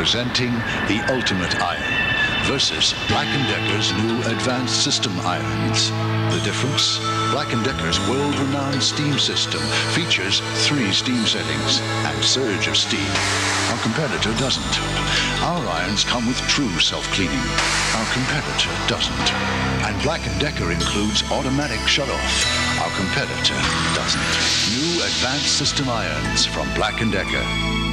Presenting the ultimate iron versus Black & Decker's new advanced system irons. The difference? Black & Decker's world-renowned steam system features 3 steam settings and surge of steam. Our competitor doesn't. Our irons come with true self-cleaning. Our competitor doesn't. And Black & Decker includes automatic shut-off. Our competitor doesn't. New advanced system irons from Black & Decker.